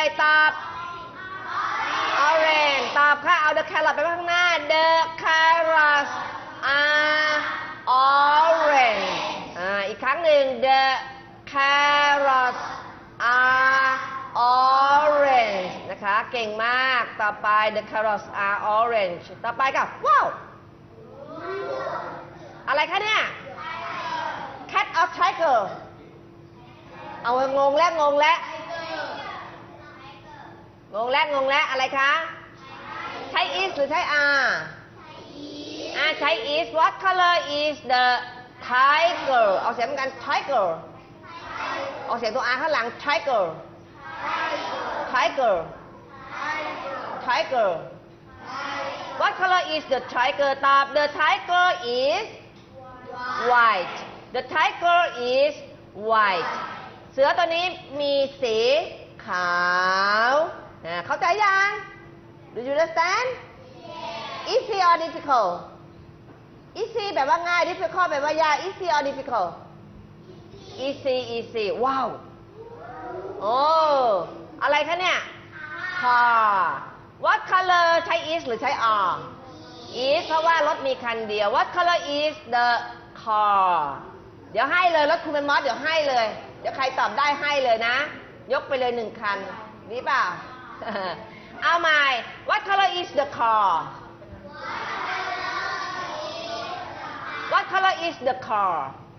ตอบ orange ตอบค่ะเอา the carrot ไปข้างหน้า the carrots are orange อีกครั้งหนึ่ง the carrots are orange นะคะเก่งมากต่อไป the carrots are orange ต่อไปกับว้าวอะไรคะเนี่ย cat or tiger เอางงแล้วอะไรคะใช้ is หรือใช้ are ใช้ is what color is the tiger เอาเสียงเหมือนกัน tiger เอาเสียงตัว r ข้างหลัง tiger what color is the tiger ตอบ the tiger is white the tiger is white เสือตัวนี้มีสีขาวเข้าใจยัง Do you understand easy or difficult easy แบบว่าง่าย difficult แบบว่ายาก easy or difficult easy ว้าวโอ้อะไรคะเนี่ย car what color ใช้ is หรือใช้ are is เพราะว่ารถมีคันเดียว what color is the car เดี๋ยวให้เลยรถคุณเป็นมอสเดี๋ยวให้เลยเดี๋ยวใครตอบได้ให้เลยนะยกไปเลย1 คันดีเปล่า เอาใหม่ what color is the car what color is the car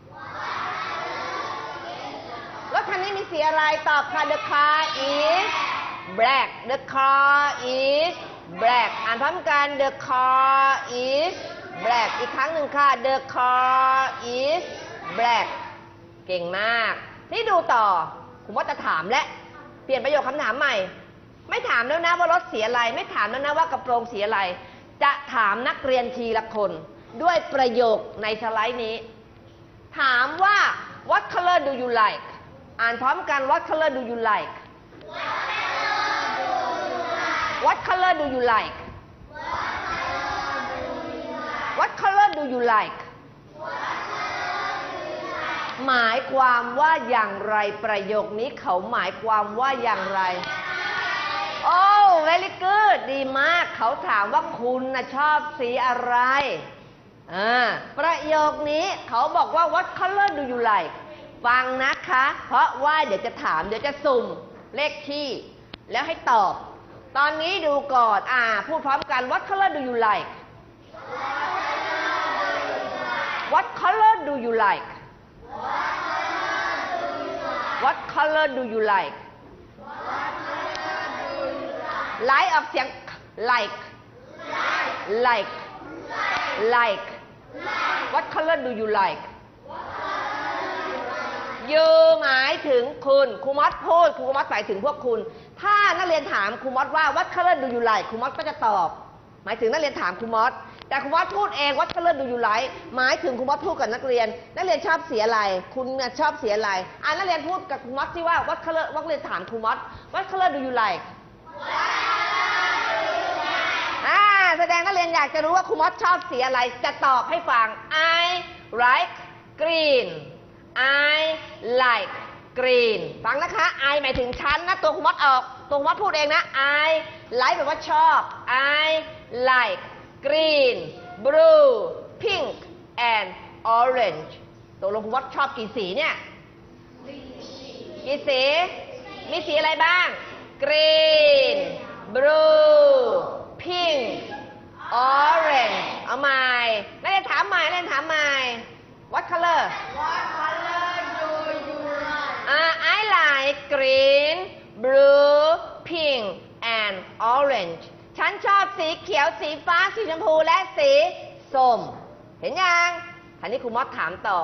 รถคันนี้มีสีอะไรตอบค่ะ the car is black the car is black อ่านพร้อมกัน the car is black อีกครั้งหนึ่งค่ะ the car is black เก่งมากที่ดูต่อผมว่าจะถามและเปลี่ยนประโยคคำถามใหม่ไม่ถามแล้วนะว่ารถสีอะไรไม่ถามแล้วนะว่ากระโปรงสีอะไรจะถามนักเรียนทีละคนด้วยประโยคในสไลด์นี้ถามว่า what color do you like อ่านพร้อมกัน what color do you like what color do you like what color do you like หมายความว่าอย่างไรประโยคนี้เขาหมายความว่าอย่างไรโอ้ very good ดีมากเขาถามว่าคุณนะชอบสีอะไรประโยคนี้เขาบอกว่า what color do you like ฟังนะคะเพราะว่าเดี๋ยวจะถามเดี๋ยวจะสุ่มเลขที่แล้วให้ตอบตอนนี้ดูก่อนพูดพร้อมกัน what color do you like what color do you like what color do you like ไลค์ออกเสียง like what color do you like you หมายถึงคุณครูมอสพูดครูมอสหมายถึงพวกคุณถ้านักเรียนถามครูมอสว่า what color do you like ครูมอสก็จะตอบหมายถึงนักเรียนถามครูมอสแต่ครูมอสพูดเอง what color do you like หมายถึงครูมอสพูดกับนักเรียนชอบสีอะไรคุณชอบสีอะไรนักเรียนพูดกับครูมอสที่ว่า what color นักเรียนถามครูมอส what color do you like แสดงนักเรียนอยากจะรู้ว่าครูมอสชอบสีอะไรจะตอบให้ฟัง I like green I like green ฟังนะคะ I หมายถึงฉันนะตัวครูมอสออกตัวครูมอสพูดเองนะ I like แปลว่าชอบ I like green blue pink and orange ตกลงครูมอสชอบกี่สีเนี่ยกี่สีมีสีอะไรบ้าง green blue pink orange เอาใหม่นักเรียนถามใหม่what color do you like I like green blue pink and orange ฉันชอบสีเขียวสีฟ้าสีชมพูและสีส้มเห็นยังทีนี้ครูมอสถามต่อ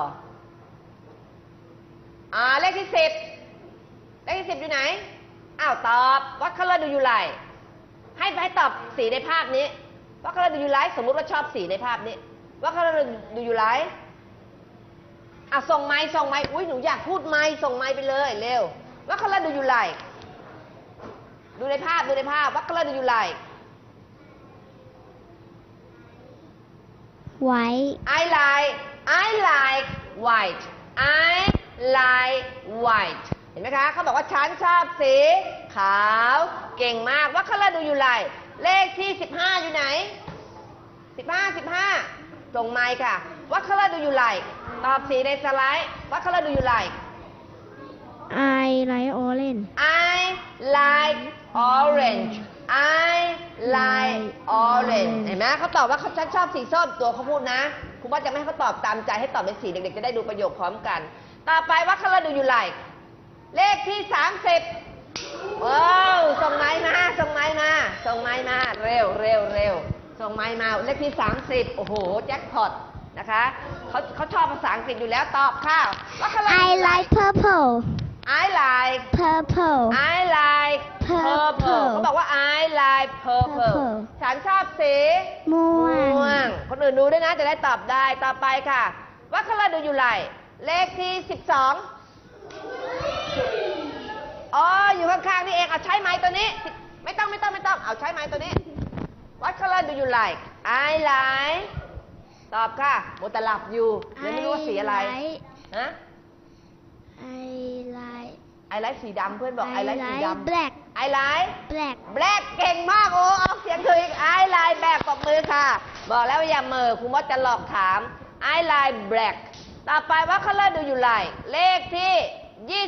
เลขที่10อยู่ไหนตอบ what color do you like ให้ตอบสีในภาพนี้ what color do you like สมมุติว่าชอบสีในภาพนี้ what color do you like ส่งไมค์อุ๊ยหนูอยากพูดไมค์ส่งไมค์ไปเลยเร็ว what color do you like ดูในภาพ what color do you like white I like white I like white เห็นไหมคะเขาบอกว่าฉันชอบสีขาวเก่งมาก What color do you like เลขที่15อยู่ไหน15ส่งไมค์ค่ะ What color do you like ตอบสีในสไลด์ What color do you like I like orange I like orange I like orange เห็นไหมเขาตอบว่าเขาชอบสีส้มตัวเขาพูดนะคุณว่าจะไม่ให้เขาตอบตามใจให้ตอบเป็นสีเด็กๆจะได้ดูประโยคพร้อมกันต่อไปว่า color do you like เลขที่30ว้าวส่งไม้มาส่งไม้มาเร็วส่งไม้มาเลขที่30โอ้โหแจ็คพอตนะคะเขาชอบภาษาอังกฤษอยู่แล้วตอบค่ะว่า color I like purple I like purple I like purple เขาบอกว่า I like purple ฉันชอบสีม่วงคนอื่นดูด้วยนะจะได้ตอบได้ต่อไปค่ะว่า color do you like เลขที่12อ๋ออยู่ข้างๆนี่เองเอาใช้ไม้ตัวนี้ไม่ต้องเอาใช้ไม้ตัวนี้ What color do you like I like ตอบค่ะโมแต่หลับอยู่ยังไม่รู้ว่าสีอะไรฮะI like สีดำเพื่อนบอก I like สีดำ black I like black เก่งมากโอ้ออกเสียงถูกอีก I like black ปรบมือค่ะบอกแล้วอย่าเมอคุณมดจะหลอกถาม I like black ต่อไปว่า color do you like เลขที่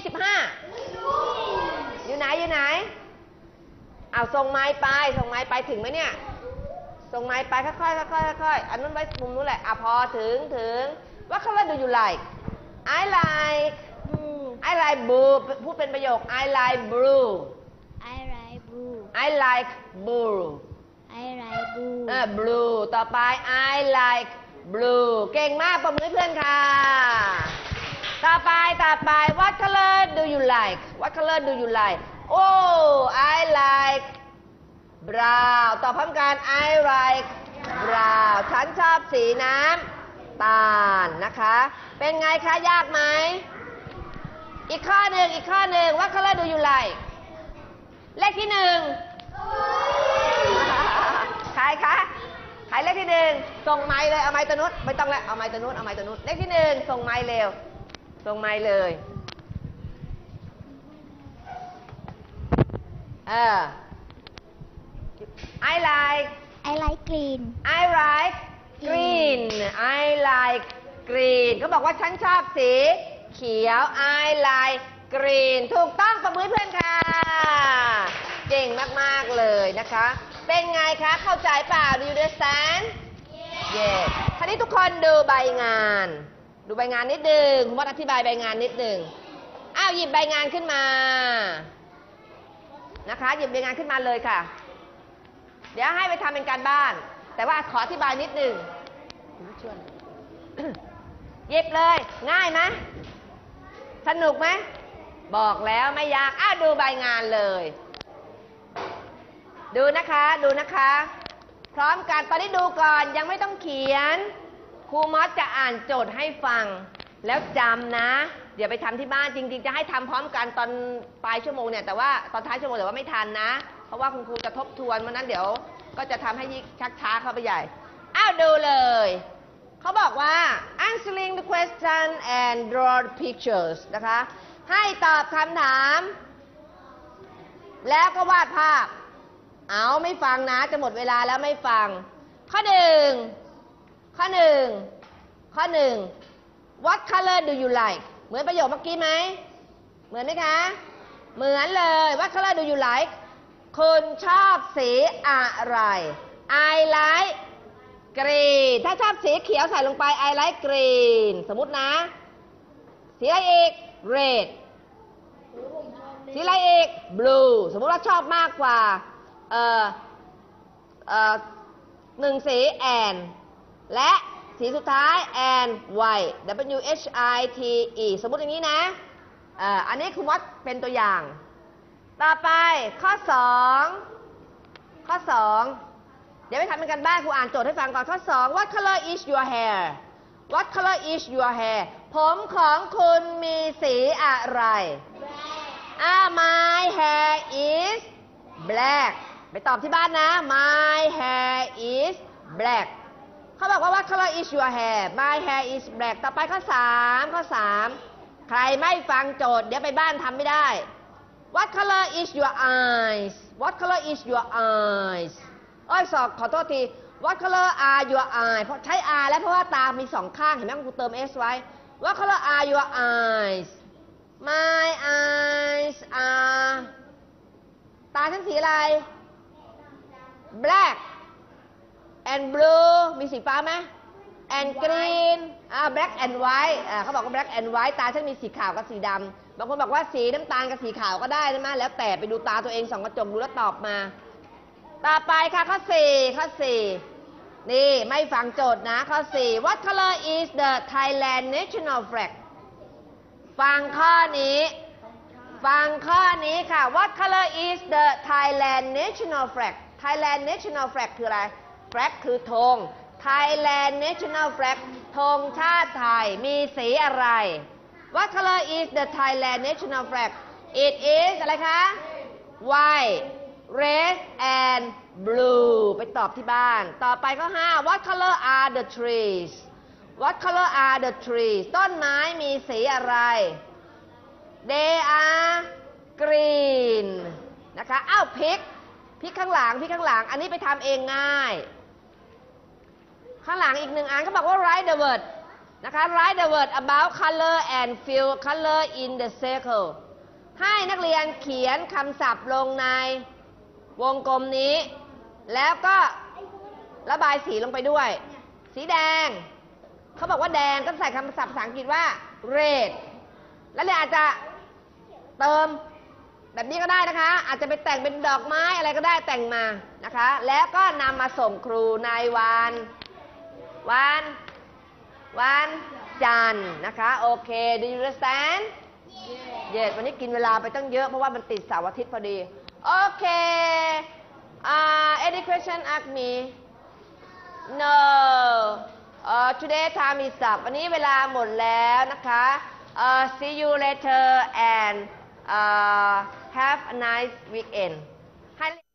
25อยู่ไหนเอาส่งไม้ไปถึงไหมเนี่ยส่งไม้ไปค่อยๆอันนู้นไว้มุมนู้นแหละพอถึงว่า color do you like I like blue พูดเป็นประโยค I like blue I like blue I like blue blue ต่อไป I like blue เก่งมากปรบมือเพื่อนค่ะต่อไป What color do you like Oh I like brown ตอบพร้อมกัน I like brown ฉันชอบสีน้ำตาลนะคะเป็นไงคะยากไหมอีกข้อหนึ่งWhat color do you like เลขที่1ใครคะใครเลขที่1ส่งไม้เลยเอาไม้ตัวนู้นไม่ต้องแล้วเอาไม้ตัวนู้นเลขที่1ส่งไม้เร็วส่งไม้เลยI like green I like green เขาบอกว่าฉันชอบสีเขียว I like green ถูกต้องประมือเพื่อนค่ะเก่งมากๆเลยนะคะเป็นไงคะเข้าใจเปล่า Do you understand Yes คราวนี้ทุกคนดูใบงานนิดนึงคุณว่าอธิบายใบงานนิดนึงหยิบใบงานขึ้นมานะคะหยิบใบงานขึ้นมาเลยค่ะเดี๋ยวให้ไปทำเป็นการบ้านแต่ว่าขออธิบายนิดนึงหยิบเลยง่ายไหมสนุกไหมบอกแล้วไม่ยากดูใบงานเลยดูนะคะพร้อมกันตอนนี้ดูก่อนยังไม่ต้องเขียนครูมอสจะอ่านโจทย์ให้ฟังแล้วจำนะเดี๋ยวไปทำที่บ้านจริงๆจะให้ทำพร้อมกันตอนปลายชั่วโมงเนี่ยแต่ว่าตอนท้ายชั่วโมงแต่ว่าไม่ทันนะเพราะว่าคุณครูจะทบทวนวันนั้นเดี๋ยวก็จะทำให้ชักช้าเข้าไปใหญ่ดูเลยเขาบอกว่า answering the question and draw the pictures นะคะให้ตอบคำถามแล้วก็วาดภาพไม่ฟังนะจะหมดเวลาแล้วไม่ฟังข้อหนึ่งWhat color do you like เหมือนประโยคเมื่อกี้ไหมเหมือนไหมคะเหมือนเลย What color do you like คุณชอบสีอะไร I like green ถ้าชอบสีเขียวใส่ลงไป I like green สมมุตินะสีอะไรอีก red สีอะไรอีก blue สมมุติว่าชอบมากกว่า1สี and และสีสุดท้าย and white WHITE สมมุติอย่างนี้นะอันนี้คุณวัดเป็นตัวอย่างต่อไปข้อ2เดี๋ยวไปทำเป็นกันบ้านครูอ่านโจทย์ให้ฟังก่อนข้อ2 What color is your hair What color is your hair ผมของคุณมีสีอะไร My hair is black ไปตอบที่บ้านนะ My hair is black เขาบอกว่า What color is your hair My hair is black ต่อไปข้อ3ใครไม่ฟังโจทย์เดี๋ยวไปบ้านทำไม่ได้ What color is your eyes What color is your eyes ขอโทษที What color are your eyes เพราะใช้ are แล้วเพราะว่าตามีสองข้างเห็นไหมครูเติม s ไว้ What color are your eyes My eyes are ตาฉันสีอะไร Black and blue มีสีฟ้าไหม and green black and white เขาบอกว่า black and white ตาฉันมีสีขาวกับสีดำบางคนบอกว่าสีน้ำตาลกับสีขาวก็ได้ใช่ไหมแล้วแต่ไปดูตาตัวเองส่องกระจกดูแล้วตอบมา ต่อไปค่ะข้อ 4นี่ไม่ฟังโจทย์นะข้อ 4 What color is the Thailand national flag ฟังข้อนี้ค่ะ What color is the Thailand national flag Thailand national flag คืออะไร flag คือธง Thailand national flag ธงชาติไทยมีสีอะไร What color is the Thailand national flag It is อะไรคะ white red and blue ไปตอบที่บ้าน ต่อไปข้อ 5 What color are the trees What color are the trees ต้นไม้มีสีอะไร They are green นะคะพลิกข้างหลังอันนี้ไปทำเองง่าย ข้างหลังอีกหนึ่งอันเขาบอกว่า write the word นะคะ write the word about color and fill color in the circle ให้นักเรียนเขียนคำศัพท์ลงในวงกลมนี้ แล้วก็ระบายสีลงไปด้วย สีแดงเขาบอกว่าแดงก็ใส่คำศัพท์ภาษาอังกฤษว่า red แล้วเนี่ยอาจจะเติมแบบนี้ก็ได้นะคะอาจจะไปแต่งเป็นดอกไม้อะไรก็ได้แต่งมานะคะแล้วก็นำมาส่งครูในวันจันทร์นะคะโอเค Do you understand Yes วันนี้กินเวลาไปตั้งเยอะเพราะว่ามันติดเสาร์อาทิตย์พอดีโอเคany question ask me No today time is up วันนี้เวลาหมดแล้วนะคะ see you later and have a nice weekend